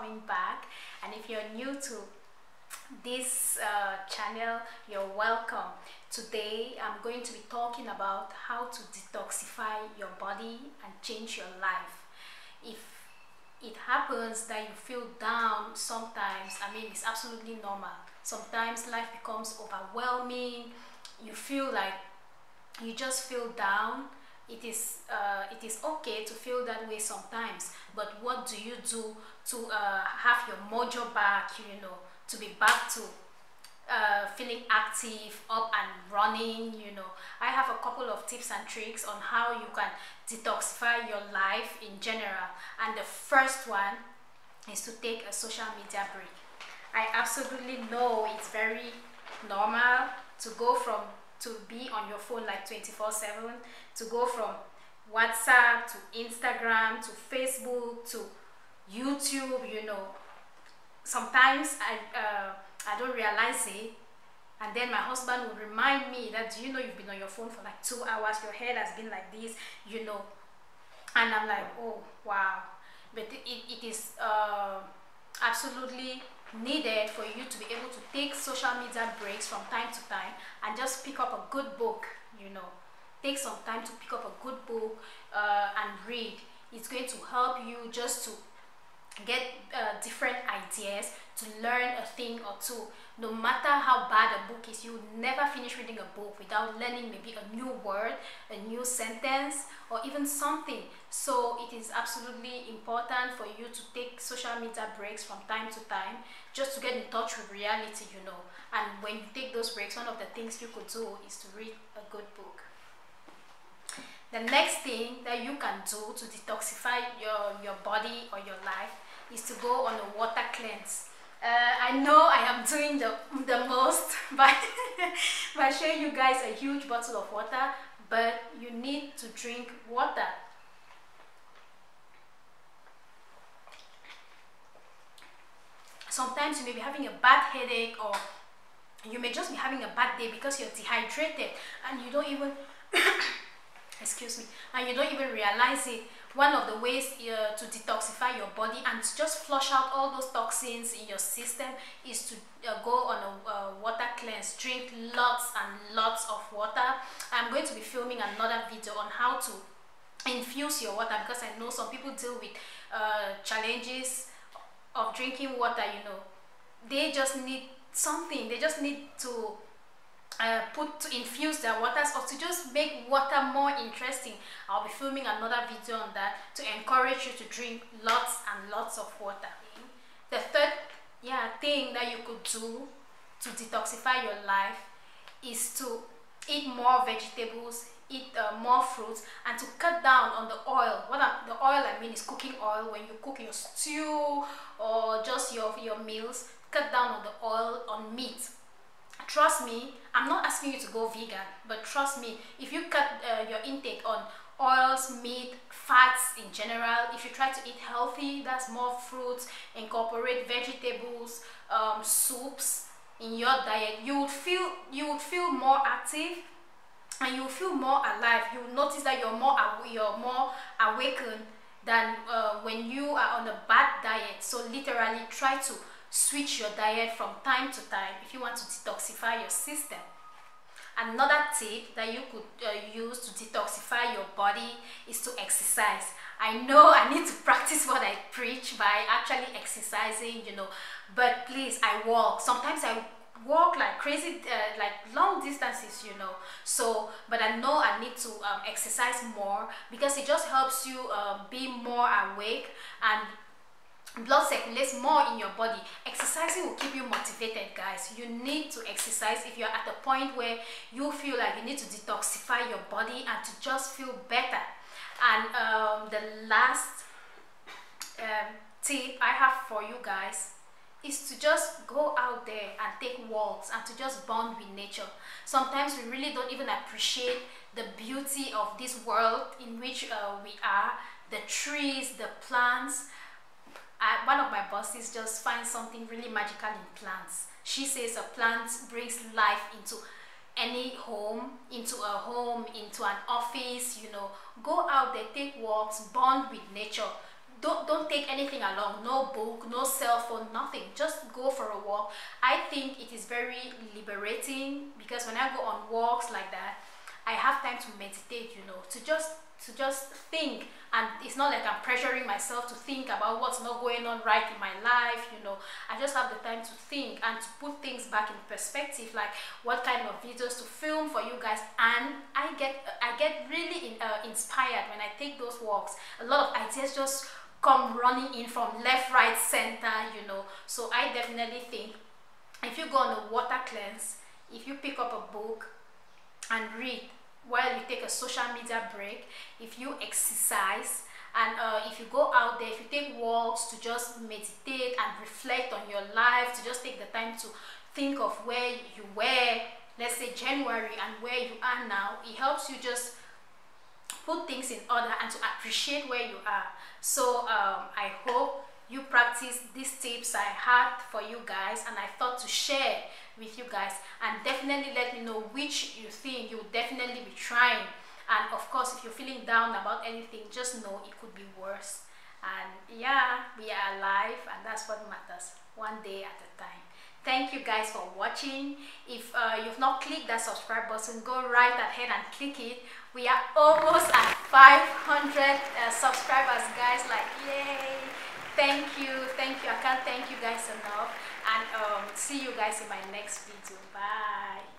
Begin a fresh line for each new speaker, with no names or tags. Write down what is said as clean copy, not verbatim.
coming back. And if you're new to this channel, you're welcome. Today I'm going to be talking about how to detoxify your body and change your life. If it happens that you feel down sometimes, I mean, it's absolutely normal. Sometimes life becomes overwhelming, you feel like you just feel down. It is okay to feel that way sometimes, but what do you do to have your mojo back, you know, to be back to feeling active, up and running? You know, I have a couple of tips and tricks on how you can detoxify your life in general, and the first one is to take a social media break. I absolutely know it's very normal to go from to be on your phone like 24/7, to go from WhatsApp to Instagram to Facebook to YouTube. You know, sometimes I don't realize it, and then my husband will remind me that, do you know you've been on your phone for like 2 hours, your head has been like this, you know. And I'm like, oh wow. But it is absolutely needed for you to be able to take social media breaks from time to time and just pick up a good book. You know, take some time to pick up a good book and read. It's going to help you just to get different ideas, to learn a thing or two. No matter how bad a book is, you will never finish reading a book without learning maybe a new word, a new sentence, or even something. So it is absolutely important for you to take social media breaks from time to time, just to get in touch with reality, you know. And when you take those breaks, one of the things you could do is to read a good book. The next thing that you can do to detoxify your body or your life is to go on a water cleanse. I know I am doing the most by showing you guys a huge bottle of water, but you need to drink water. Sometimes you may be having a bad headache, or you may just be having a bad day because you're dehydrated and you don't even excuse me, and you don't even realize it. One of the ways to detoxify your body and to just flush out all those toxins in your system is to go on a water cleanse. Drink lots and lots of water. I'm going to be filming another video on how to infuse your water, because I know some people deal with challenges of drinking water. You know, they just need something. They just need to infuse their waters, or to just make water more interesting. I'll be filming another video on that to encourage you to drink lots and lots of water. The third thing that you could do to detoxify your life is to eat more vegetables, eat more fruits, and to cut down on the oil. The oil I mean is cooking oil. When you cook your stew or just your meals, cut down on the oil, on meat. Trust me, I'm not asking you to go vegan, but trust me, if you cut your intake on oils, meat, fats in general, if you try to eat healthy, that's more fruits, incorporate vegetables, soups in your diet, you would feel more active and you will feel more alive. You will notice that you're more awakened than when you are on a bad diet. So literally try to switch your diet from time to time if you want to detoxify your system. Another tip that you could use to detoxify your body is to exercise. I know I need to practice what I preach by actually exercising, you know, but please, I walk. Sometimes I walk like crazy, like long distances, you know. So, but I know I need to exercise more, because it just helps you be more awake and blood circulates more in your body. Exercising will keep you motivated, guys. You need to exercise if you're at the point where you feel like you need to detoxify your body and to just feel better. And the last tip I have for you guys is to just go out there and take walks and to just bond with nature. Sometimes we really don't even appreciate the beauty of this world in which we are, the trees, the plants. One of my bosses just finds something really magical in plants. She says a plant brings life into any home, into an office, you know. Go out there, take walks, bond with nature. don't take anything along, no book, no cell phone, nothing. Just go for a walk. I think it is very liberating, because when I go on walks like that, I have time to meditate, you know, to just think. And it's not like I'm pressuring myself to think about what's not going on right in my life, you know. I just have the time to think and to put things back in perspective, like what kind of videos to film for you guys. And I get really inspired when I take those walks. A lot of ideas just come running in from left, right, center, you know. So I definitely think if you go on a water cleanse, if you pick up a book and read while you take a social media break, if you exercise, and if you go out there, if you take walks to just meditate and reflect on your life, to just take the time to think of where you were, let's say January, and where you are now, it helps you just put things in order and to appreciate where you are. So I hope you practice these tips I had for you guys, and I thought to share with you guys. And definitely let me know which you think you would definitely be trying. And of course, if you're feeling down about anything, just know it could be worse. And yeah, we are alive, and that's what matters, one day at a time. Thank you guys for watching. If you've not clicked that subscribe button, go right ahead and click it. We are almost at 500 subscribers, guys. Like, yay! Thank you. I can't thank you guys enough. And see you guys in my next video. Bye.